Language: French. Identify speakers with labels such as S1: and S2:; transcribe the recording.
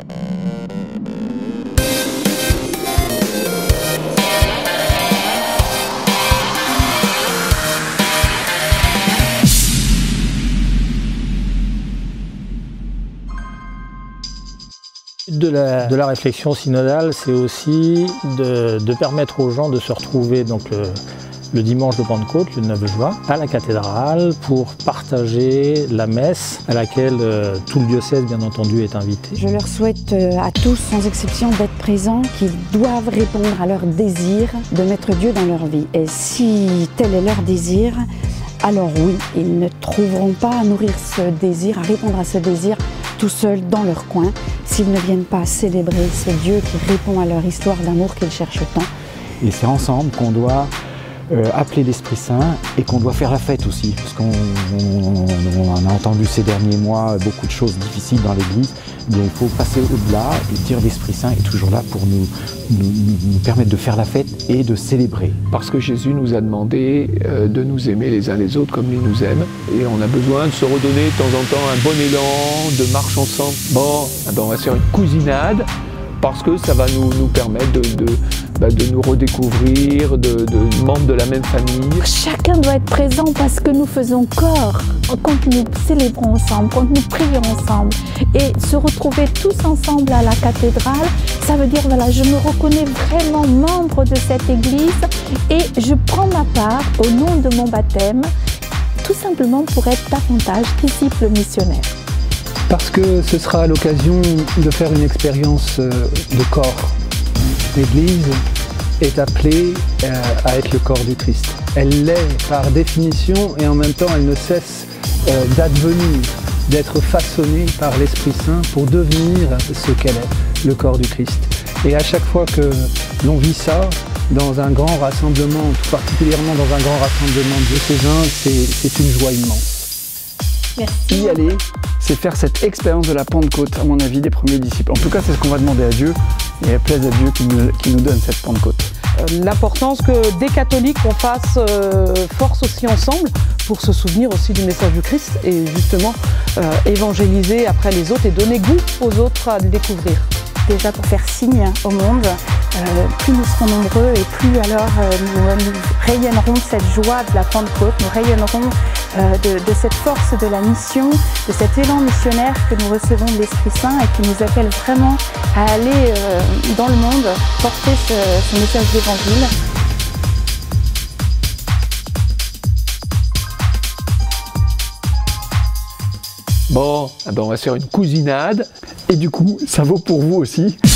S1: De la réflexion synodale, c'est aussi de permettre aux gens de se retrouver donc, le dimanche de Pentecôte, le 9 juin, à la cathédrale pour partager la messe à laquelle tout le diocèse, bien entendu, est invité.
S2: Je leur souhaite à tous, sans exception, d'être présents, qu'ils doivent répondre à leur désir de mettre Dieu dans leur vie. Et si tel est leur désir, alors oui, ils ne trouveront pas à nourrir ce désir, à répondre à ce désir tout seuls dans leur coin, s'ils ne viennent pas célébrer ce Dieu qui répond à leur histoire d'amour qu'ils cherchent tant.
S3: Et c'est ensemble qu'on doit appeler l'Esprit Saint et qu'on doit faire la fête aussi, parce qu'on a entendu ces derniers mois beaucoup de choses difficiles dans l'Église. Il faut passer au-delà et dire l'Esprit Saint est toujours là pour nous permettre de faire la fête et de célébrer.
S4: Parce que Jésus nous a demandé de nous aimer les uns les autres comme il nous aime. Et on a besoin de se redonner de temps en temps un bon élan, de marche ensemble. Bon, on va faire une cousinade, parce que ça va nous permettre de nous redécouvrir, de membres de la même famille.
S5: Chacun doit être présent parce que nous faisons corps quand nous célébrons ensemble, quand nous prions ensemble. Et se retrouver tous ensemble à la cathédrale, ça veut dire, voilà, je me reconnais vraiment membre de cette église et je prends ma part au nom de mon baptême, tout simplement pour être davantage disciple missionnaire.
S6: Parce que ce sera l'occasion de faire une expérience de corps. L'Église est appelée à être le corps du Christ. Elle l'est par définition et en même temps elle ne cesse d'advenir, d'être façonnée par l'Esprit Saint pour devenir ce qu'elle est, le corps du Christ. Et à chaque fois que l'on vit ça, dans un grand rassemblement, tout particulièrement dans un grand rassemblement diocésain, c'est une joie immense.
S5: Merci.
S7: Y aller, c'est faire cette expérience de la Pentecôte, à mon avis, des premiers disciples. En tout cas, c'est ce qu'on va demander à Dieu, et plaise à Dieu qui nous donne cette Pentecôte.
S8: L'importance que des catholiques, on fasse force aussi ensemble pour se souvenir aussi du message du Christ et justement évangéliser après les autres et donner goût aux autres à le découvrir.
S5: Déjà pour faire signe au monde, plus nous serons nombreux et plus alors nous rayonnerons de cette joie de la Pentecôte, nous rayonnerons de cette force de la mission, de cet élan missionnaire que nous recevons de l'Esprit Saint et qui nous appelle vraiment à aller dans le monde porter ce message d'évangile.
S4: Bon, on va se faire une cousinade.
S7: Et du coup, ça vaut pour vous aussi.